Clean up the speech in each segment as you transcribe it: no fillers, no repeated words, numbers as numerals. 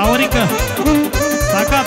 Aurică, sacat.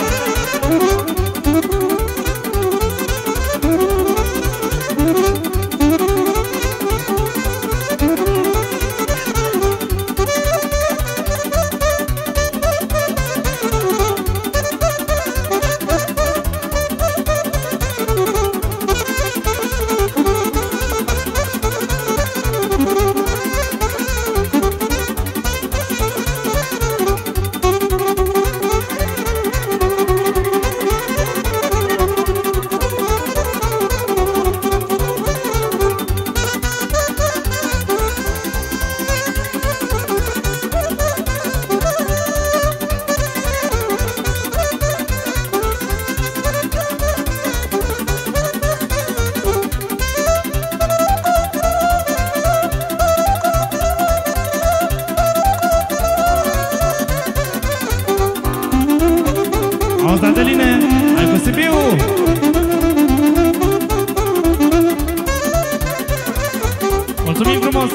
Auzi, Adeline, hai cu Sibiu! Mulțumim frumos!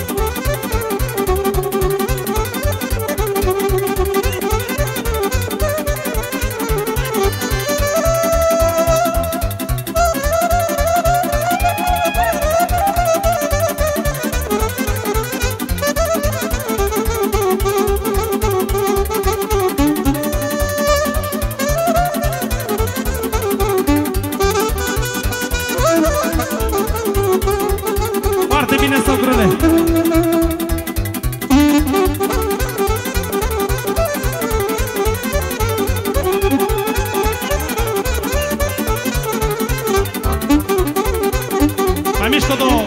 Mai mișcă două!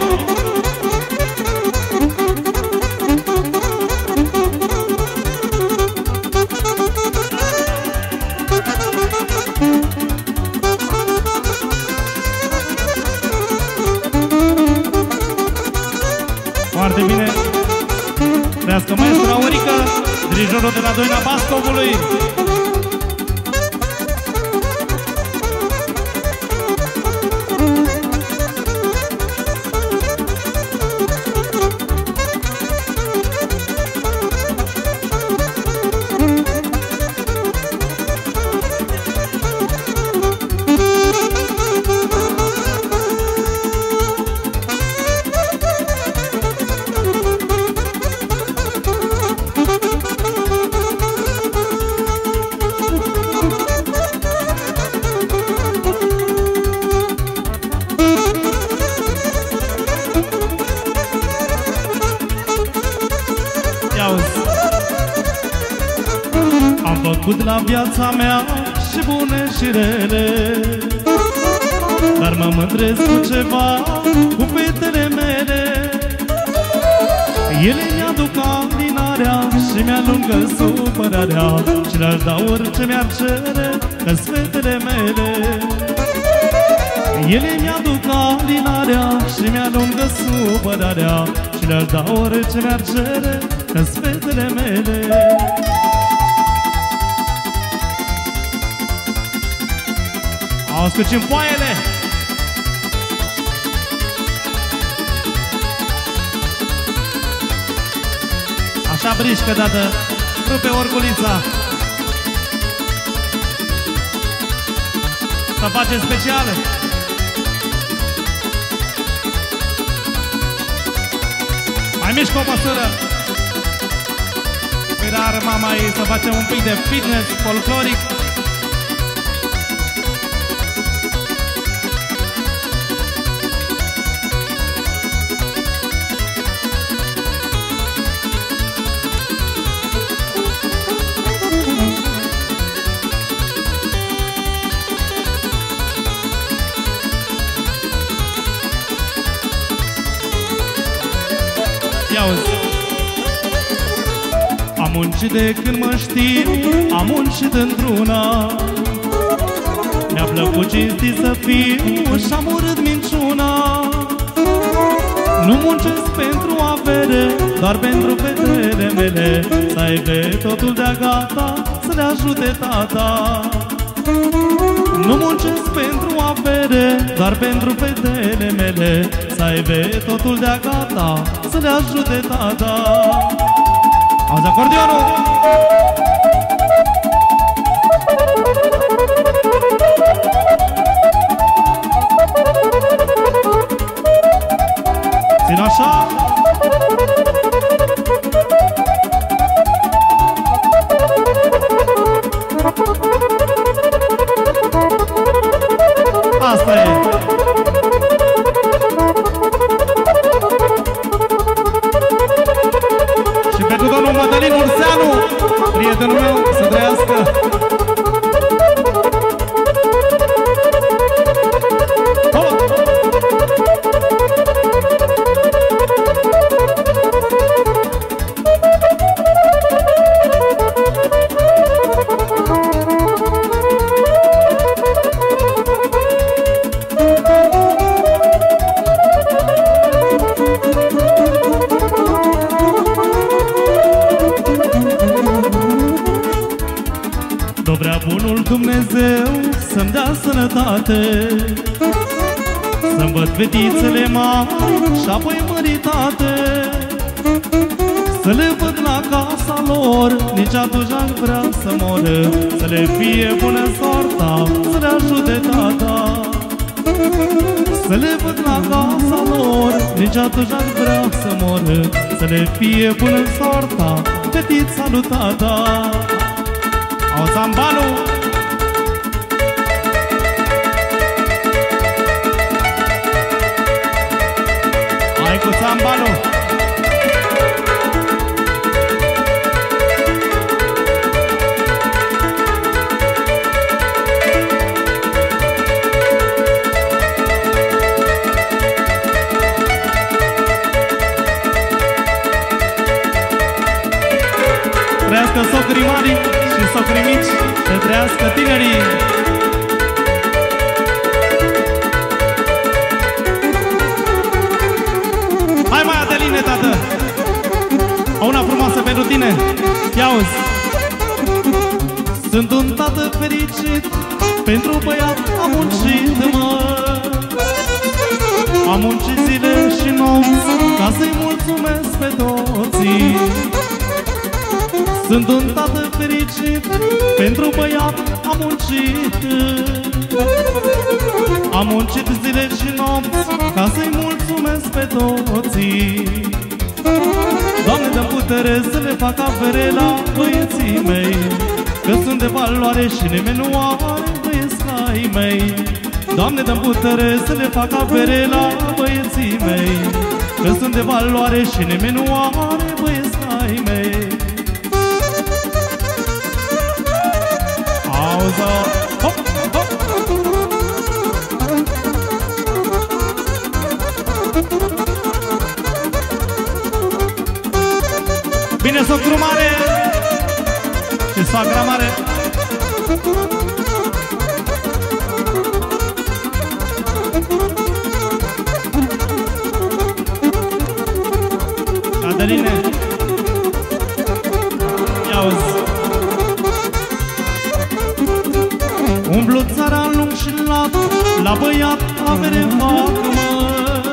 Foarte bine! Trească maestra Aurică, dirijorul de la Doina Bascovului! Am făcut la viața mea și bune și rele, dar mă mândresc cu ceva, cu fetele mele. Ele mi-aduc alinarea și mi-alungă supărarea, și le-aș da orice mi-ar cere, că-s fetele mele. Ele mi-aduc alinarea și mi-alungă supărarea, și le-aș da orice mi-ar cere, că-s fetele mele. Auzi cu cimpoaiele! Așa brișcă, dată, rupe orgulița. Să facem speciale. Mai mișcă o măsură. Păi rar, mama, să facem un pic de fitness folcloric. Am muncit de când mă știu, am muncit într-una. Mi-a plăcut cinstit să fiu și-am urât minciuna. Nu muncesc pentru avere, doar pentru fetele mele, să aibă totul de-a gata, să le ajute tata. Nu muncesc pentru avere, doar pentru fetele mele, să aibă totul de-a gata, să le ajute tata. Auzi acordionul! Țin așa. Asta e. Și pentru domnul Mădălin Urseanu, prietenul meu, să trăiască. Vrea bunul Dumnezeu să-mi dea sănătate, să-mi văd fetițele mari și apoi măritate, să le văd la casa lor, nici atunci aș vrea să moră, să le fie bună soarta, să le ajute tata. Să le văd la casa lor, nici atunci aș vrea să moră, să le fie bună soarta, fetița lui tata. Au țambalul! Hai cu țambalul! Trăiască socrii mari și socrii mici, să trăiască tinerii! Hai mai, Adeline, tată! O una frumoasă pentru tine! Ia-uzi! Sunt un tată fericit, pentru băiat am muncit, mă! Am muncit zile și nopți, ca să-i mulțumesc pe toții. Sunt un tată fericit, pentru băiat am muncit. Am muncit zile și nopți, ca să-i mulțumesc pe toții. Doamne, dă-mi putere să le fac avere la băieții mei, că sunt de valoare și nimeni nu are băieții mei. Doamne, dă-mi putere să le fac avere la băieții mei, că sunt de valoare și nimeni nu are băieții mei. Auzi-o! Hop, hop! Bine, socru mare și soacra mare! Adeline, ia-uzi! Umblu țara lung și lat, la băiat avere fac, mă.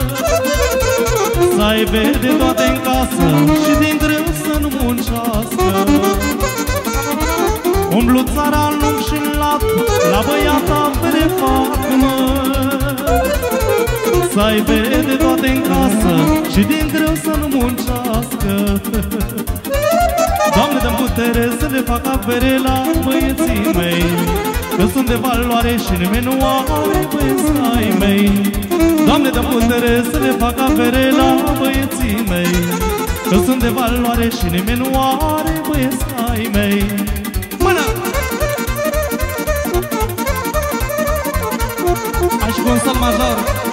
Să aibă de toate în casă și din greu să nu muncească. Umblu țara lung și lat, la băiat avere fac, mă. Să aibă de toate în casă și din greu să nu muncească. Doamne, dă-mi putere să le fac avere la băieții mei, că sunt de valoare și nimeni nu are băieții mei. Doamne, dă putere să le fac avere la băieții mei, că sunt de valoare și nimeni nu are băieții mei. Mână! Hai și cu un sol major!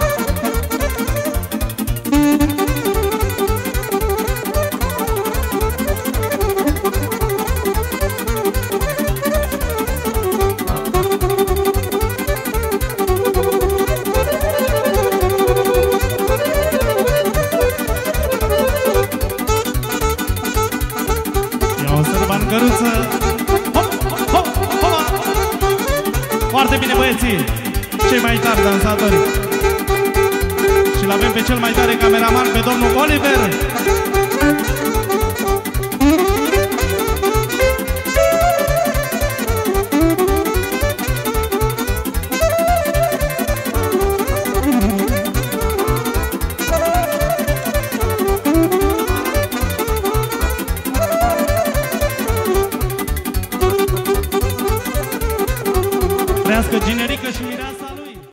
Foarte bine, băieții, cei mai tari dansatori. Și l-avem pe cel mai tare cameraman, pe domnul Oliver. trăiască Ginerică și Mireasa.